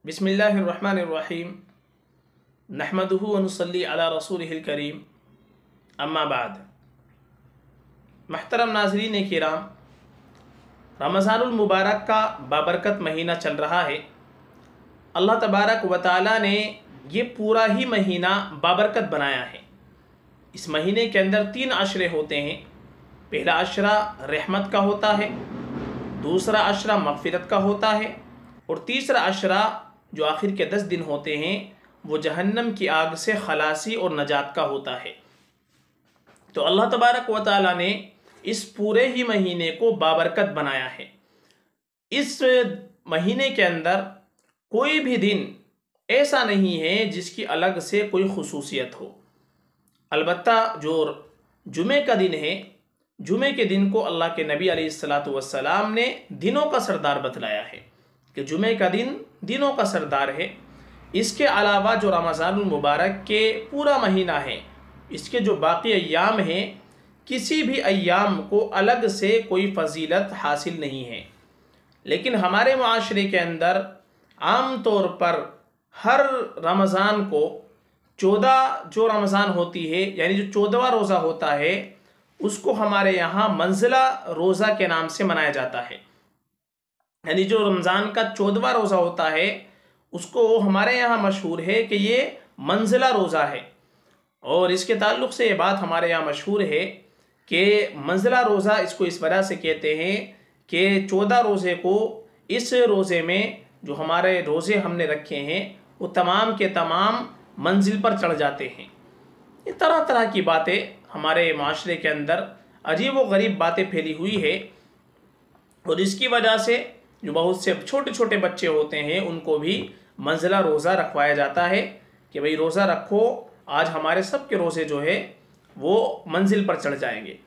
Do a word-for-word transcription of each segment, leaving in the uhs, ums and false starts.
बिस्मिल्लाहिर्रहमानिर्रहीम नहमदुहु व नुसल्ली अला रसूलिहिल करीम अम्मा बाद। महतरम नाज़रीन किराम, रमज़ानुल मुबारक का बाबरकत महीना चल रहा है। अल्लाह तबारक व तआला ने ये पूरा ही महीना बाबरकत बनाया है। इस महीने के अंदर तीन अशरे होते हैं। पहला अशरा रहमत का होता है, दूसरा अशरा मग़फ़िरत का होता है और तीसरा अशरा जो आखिर के दस दिन होते हैं वो जहन्नम की आग से खलासी और नजात का होता है। तो अल्लाह तबारक व तआला ने इस पूरे ही महीने को बाबरकत बनाया है। इस महीने के अंदर कोई भी दिन ऐसा नहीं है जिसकी अलग से कोई खुसूसियत हो। अलबत्ता जो जुमे का दिन है, जुमे के दिन को अल्लाह के नबी अलैहिस्सलातु वस्सलाम ने दिनों का सरदार बतलाया है कि जुमे का दिन दिनों का सरदार है। इसके अलावा जो रमज़ानुल मुबारक के पूरा महीना है, इसके जो बाकी अय्याम हैं, किसी भी अय्याम को अलग से कोई फजीलत हासिल नहीं है। लेकिन हमारे माशरे के अंदर आम तौर पर हर रमज़ान को चौदह जो रमज़ान होती है, यानी जो चौदहवां रोज़ा होता है, उसको हमारे यहाँ मंजिला रोज़ा के नाम से मनाया जाता है। यानी जो रमज़ान का चौदहवां रोज़ा होता है उसको हमारे यहाँ मशहूर है कि ये मंजिला रोज़ा है। और इसके ताल्लुक़ से ये बात हमारे यहाँ मशहूर है कि मंजिला रोज़ा इसको इस वजह से कहते हैं कि चौदह रोज़े को, इस रोज़े में जो हमारे रोज़े हमने रखे हैं वो तमाम के तमाम मंजिल पर चढ़ जाते हैं। ये तरह तरह की बातें हमारे माशरे के अंदर अजीब व गरीब बातें फैली हुई है और इसकी वजह से जो बहुत से छोटे छोटे बच्चे होते हैं उनको भी मंजिला रोज़ा रखवाया जाता है कि भाई रोज़ा रखो, आज हमारे सब के रोज़े जो है वो मंजिल पर चढ़ जाएंगे।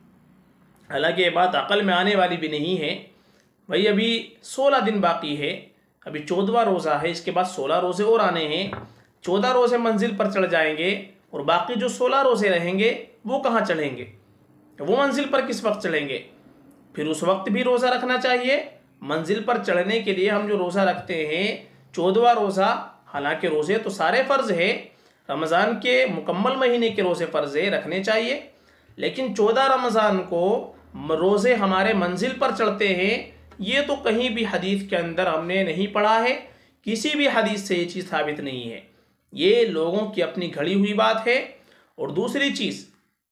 हालांकि ये बात अक़ल में आने वाली भी नहीं है। भाई अभी सोलह दिन बाकी है, अभी चौदहवां रोज़ा है, इसके बाद सोलह रोज़े और आने हैं। चौदह रोज़े मंजिल पर चढ़ जाएंगे और बाकी जो सोलह रोज़े रहेंगे वो कहाँ चढ़ेंगे, वो मंजिल पर किस वक्त चढ़ेंगे? फिर उस वक्त भी रोज़ा रखना चाहिए। मंजिल पर चढ़ने के लिए हम जो रोज़ा रखते हैं चौदहवां रोज़ा, हालांकि रोज़े तो सारे फ़र्ज़ है, रमज़ान के मुकम्मल महीने के रोज़े फ़र्ज़ है, रखने चाहिए, लेकिन चौदह रमज़ान को रोज़े हमारे मंजिल पर चढ़ते हैं, ये तो कहीं भी हदीस के अंदर हमने नहीं पढ़ा है, किसी भी हदीस से ये चीज़ साबित नहीं है। ये लोगों की अपनी घड़ी हुई बात है। और दूसरी चीज़,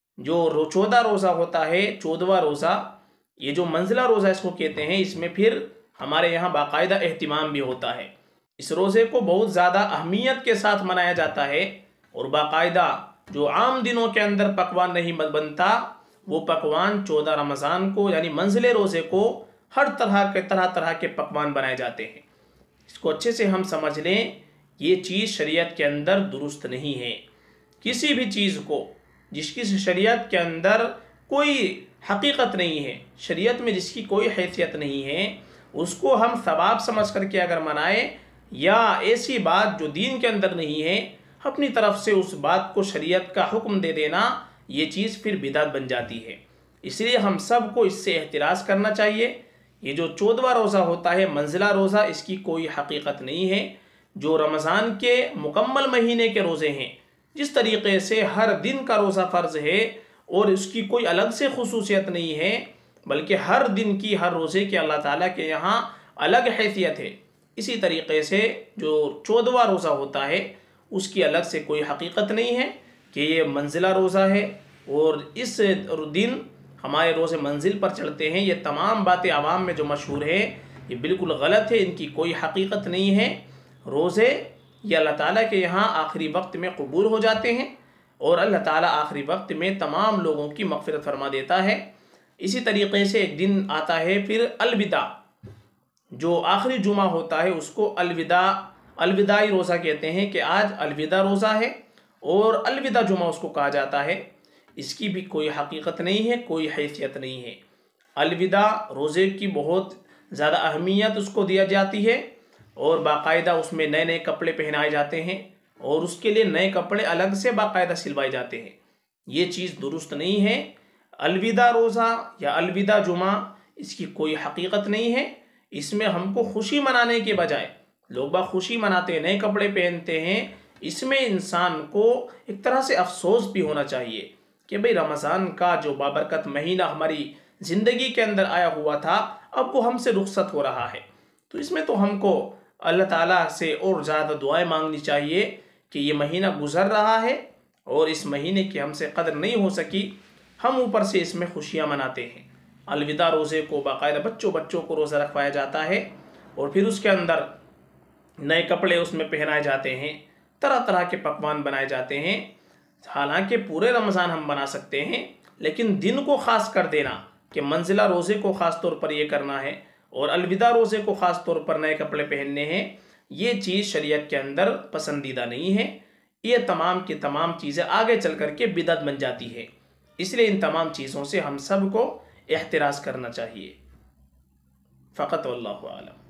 जो चौदह रोज़ा होता है, चौदहवां रोज़ा, ये जो मंजिला रोज़ा इसको कहते हैं, इसमें फिर हमारे यहाँ बाकायदा एहतिमाम भी होता है। इस रोज़े को बहुत ज़्यादा अहमियत के साथ मनाया जाता है और बाकायदा जो आम दिनों के अंदर पकवान नहीं बनता, वो पकवान चौदह रमज़ान को यानी मंजिले रोज़े को हर तरह के तरह तरह के पकवान बनाए जाते हैं। इसको अच्छे से हम समझ लें, ये चीज़ शरीयत के अंदर दुरुस्त नहीं है। किसी भी चीज़ को जिसकी शरीयत के अंदर कोई हकीकत नहीं है, शरीयत में जिसकी कोई हैसियत नहीं है, उसको हम सवाब समझ करके अगर मनाएं, या ऐसी बात जो दीन के अंदर नहीं है अपनी तरफ से उस बात को शरीयत का हुक्म दे देना, ये चीज़ फिर बिदअत बन जाती है। इसलिए हम सब को इससे एहतिराज़ करना चाहिए। ये जो चौदहवां रोज़ा होता है मंजिला रोज़ा, इसकी कोई हकीकत नहीं है। जो रमज़ान के मुकम्मल महीने के रोज़े हैं, जिस तरीक़े से हर दिन का रोज़ा फ़र्ज़ है और उसकी कोई अलग से खुसूसियत नहीं है, बल्कि हर दिन की, हर रोज़े के अल्लाह ताला के यहाँ अलग हैसियत है, इसी तरीक़े से जो चौदहवां रोज़ा होता है उसकी अलग से कोई हकीकत नहीं है कि ये मंजिला रोज़ा है और इस दिन हमारे रोज़े मंजिल पर चढ़ते हैं। ये तमाम बातें आवाम में जो मशहूर है ये बिल्कुल गलत है, इनकी कोई हकीकत नहीं है। रोज़े ये अल्लाह ताला के यहाँ आखिरी वक्त में कबूल हो जाते हैं और अल्लाह ताला आखिरी वक्त में तमाम लोगों की मग़फ़िरत फरमा देता है। इसी तरीक़े से एक दिन आता है फिर अलविदा, जो आखिरी जुमा होता है उसको अलविदा अलविदाई रोज़ा कहते हैं कि आज अलविदा रोज़ा है और अलविदा जुमा उसको कहा जाता है। इसकी भी कोई हकीकत नहीं है, कोई हैसियत नहीं है। अलविदा रोज़े की बहुत ज़्यादा अहमियत उसको दिया जाती है और बाकायदा उसमें नए नए कपड़े पहनाए जाते हैं और उसके लिए नए कपड़े अलग से बाकायदा सिलवाए जाते हैं। ये चीज़ दुरुस्त नहीं है। अलविदा रोज़ा या अलविदा जुमा, इसकी कोई हकीकत नहीं है। इसमें हमको खुशी मनाने के बजाय लोग बाग खुशी मनाते हैं, नए कपड़े पहनते हैं, इसमें इंसान को एक तरह से अफसोस भी होना चाहिए कि भाई रमज़ान का जो बाबरकत महीना हमारी ज़िंदगी के अंदर आया हुआ था, अब वो हमसे रुखसत हो रहा है। तो इसमें तो हमको अल्लाह ताला से और ज़्यादा दुआएं मांगनी चाहिए कि ये महीना गुज़र रहा है और इस महीने की हमसे कदर नहीं हो सकी, हम ऊपर से इसमें खुशियाँ मनाते हैं। अलविदा रोज़े को बाकायदा बच्चों बच्चों को रोज़ा रखवाया जाता है और फिर उसके अंदर नए कपड़े उसमें पहनाए जाते हैं, तरह तरह के पकवान बनाए जाते हैं। हालांकि पूरे रमज़ान हम बना सकते हैं, लेकिन दिन को ख़ास कर देना कि मंजिला रोज़े को ख़ास तौर पर ये करना है और अलविदा रोज़े को ख़ास तौर पर नए कपड़े पहनने हैं, ये चीज़ शरीयत के अंदर पसंदीदा नहीं है। ये तमाम की तमाम चीज़ें आगे चल कर के बिदअत बन जाती है। इसलिए इन तमाम चीज़ों से हम सब को एहतिराज़ करना चाहिए। फ़कत वल्लाहु आलम।